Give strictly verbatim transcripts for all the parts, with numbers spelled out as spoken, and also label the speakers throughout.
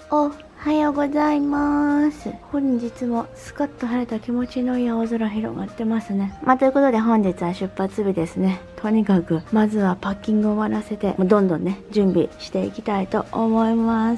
Speaker 1: おはようございます。本日もスカッと晴れた気持ちのいい青空広がってますね。まあ、ということで本日は出発日ですね。とにかくまずはパッキングを終わらせて、もうどんどんね準備していきたいと思います。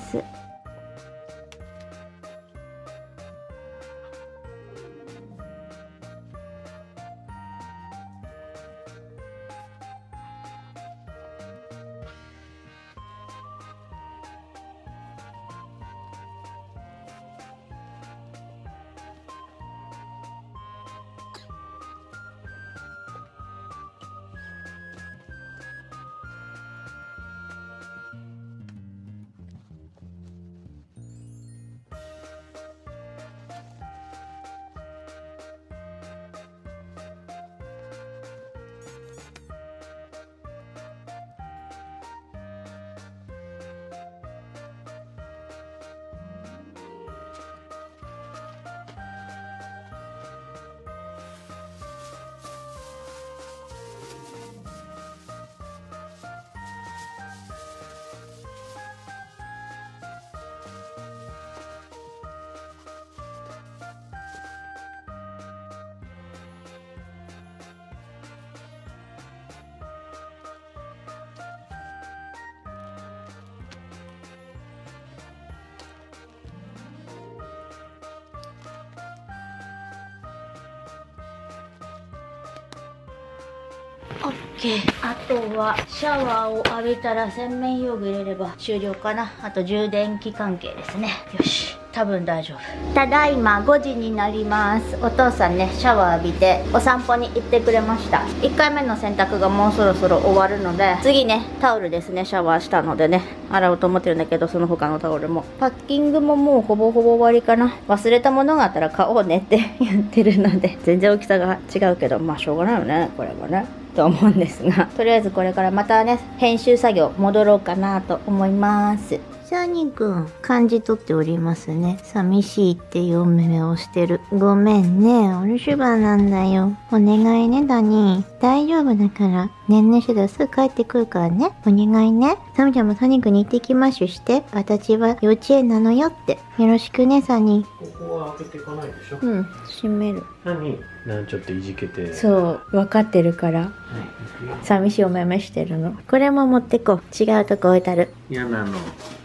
Speaker 1: オッケー。あとはシャワーを浴びたら洗面用具入れれば終了かな。あと充電器関係ですね。よし、多分大丈夫。ただいまごじになります。お父さんねシャワー浴びてお散歩に行ってくれました。いっかいめの洗濯がもうそろそろ終わるので、次ねタオルですね。シャワーしたのでね洗おうと思ってるんだけど、その他のタオルもパッキングももうほぼほぼ終わりかな。忘れたものがあったら買おうねって言ってるので、全然大きさが違うけどまあしょうがないよねこれはねと思うんですが、とりあえずこれからまたね編集作業戻ろうかなと思います。サニーくん感じ取っておりますね。寂しいっていうお目目をしてる。ごめんね、お留守番なんだよ。お願いねダニー、大丈夫だからねんねしてたらすぐ帰ってくるからね、お願いね。サミちゃんもサニーくんに行ってきましゅして、私は幼稚園なのよって。よろしくねサニ
Speaker 2: ー。ここは開けていかないでしょ。
Speaker 1: うん、閉める。
Speaker 2: 何なんちょっといじけて。
Speaker 1: そう分かってるから、はい、寂しいお目目してるの。これも持ってこう。違うとこ置いてある。
Speaker 2: 嫌なの。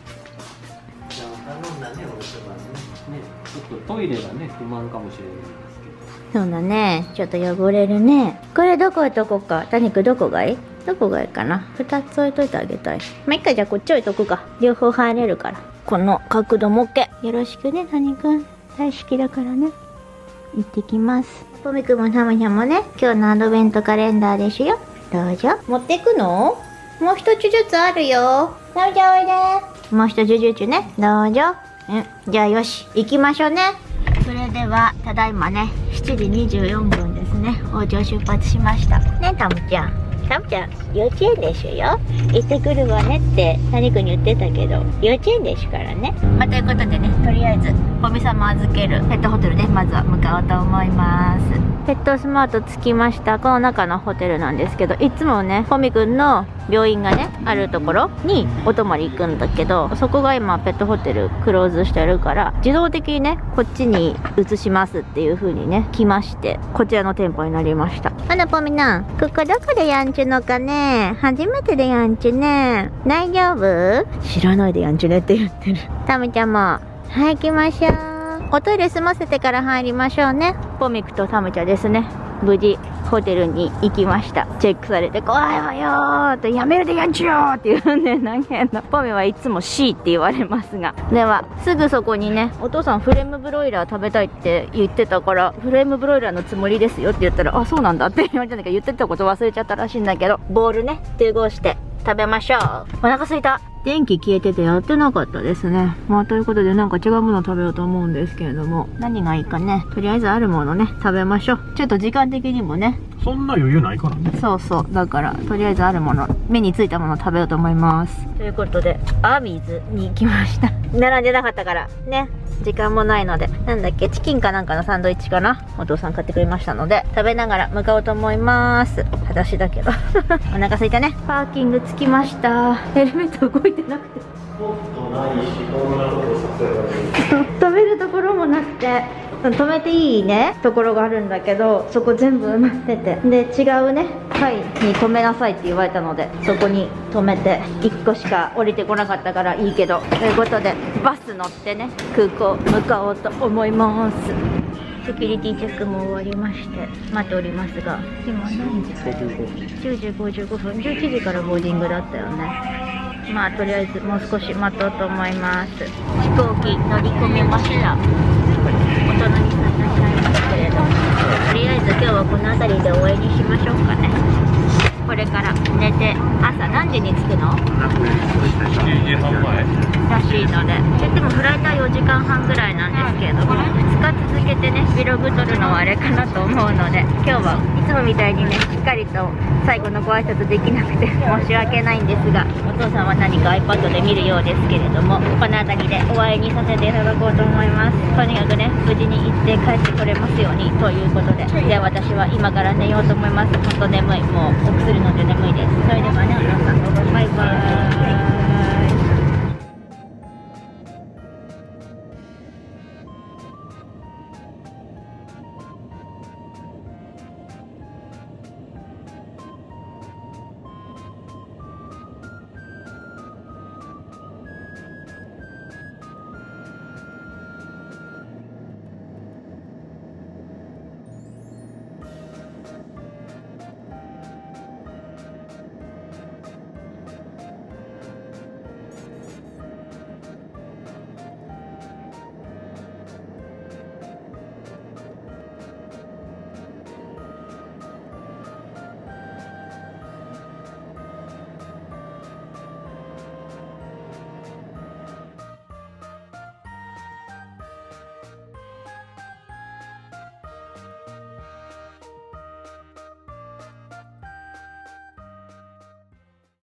Speaker 2: 頼んだね、お留守番ね。ね、ちょっとトイレがね不満かもしれないんですけど。
Speaker 1: そうだね、ちょっと汚れるね。これどこ置いとこうか。タニクどこがいい？どこがいいかな。ふたつ置いといてあげたい。まあ、いっか、じゃあこっち置いとくか。両方入れるから。この角度も OK。よろしくねタニくん、大好きだからね。行ってきます。ポミくんもタマちゃんもね今日のアドベントカレンダーですよ。どうぞ。持ってくの？もう一つずつあるよ。タマちゃんおいで。もう一つずつね、どうぞ。うん、じゃあよし行きましょうね。それではただいまねしちじにじゅうよんぷんですね。お家を出発しましたね。タムちゃん、タムちゃん幼稚園でしゅよ。行ってくるわねってタニくんに言ってたけど、幼稚園ですからね。まあ、ということでね、とりあえずポミ様預けるペットホテルでまずは向かおうと思います。ペットスマート着きました。この中のホテルなんですけど、いつもねポミくんの病院がねあるところにお泊まり行くんだけど、そこが今ペットホテルクローズしてるから自動的にねこっちに移しますっていう風にね来まして、こちらの店舗になりました。あらポミナン、ここどこでやんちゅのかね。初めてでやんちゅね。大丈夫？知らないでやんちゅねって言ってる。タムちゃんもはい行きましょう。おトイレ済ませてから入りましょうね。ポミクとタムちゃんですね、無事ホテルに行きました。チェックされて怖いわよーって、やめるでやんちゅよーって言うんで投げんの。ポミはいつも シー って言われますが、ではすぐそこにねお父さんフレームブロイラー食べたいって言ってたから、フレームブロイラーのつもりですよって言ったら、あそうなんだって言われたんだけど、言ってたこと忘れちゃったらしいんだけど、ボールね融合して食べましょう。お腹すいた。電気消えててやってなかったですね。まあということでなんか違うものを食べようと思うんですけれども、何がいいかね。とりあえずあるものね食べましょう。ちょっと時間的にもね
Speaker 2: そんな余裕ないからね。
Speaker 1: そうそう、だからとりあえずあるもの、目についたものを食べようと思います。ということでアミーズに行きました。 並んでなかったからね、時間もないので、なんだっけ、チキンかなんかのサンドイッチかな、お父さん買ってくれましたので、食べながら向かおうと思います。裸足だけどお腹空いたね。パーキング着きました。ヘルメット動いてなくて止めるところもなくて、止めていいねところがあるんだけど、そこ全部埋まってて、で違うね階に止めなさいって言われたので、そこに止めて、いっこしか降りてこなかったからいいけど、ということでバス乗ってね、空港向かおうと思います。セキュリティチェックも終わりまして待っておりますが、今何時？じゅうじごじゅうごふん、じゅういちじからボーディングだったよね。まあとりあえずもう少し待とうと思います。飛行機乗り込みました。お隣さんいらっしゃいますけれど、とりあえず今日はこの辺りで終わりにしましょうかね。これから寝て、朝何時に着くの？しちじはんまえらしいので、でもフライトはよじかんはんぐらいなんですけれども、ふつか続けてねビログ撮るのはあれかなと思うので、今日はいつもみたいにねしっかりと最後のご挨拶できなくて申し訳ないんですが、お父さんは何か iPad で見るようですけれども、この辺りで終わりにさせていただこうと思います。とにかくね無事に行って帰ってこれますようにということで、では私は今から寝ようと思います。本当眠い、もうお薬飲んで眠いです。それではね、お父さんバイバイ。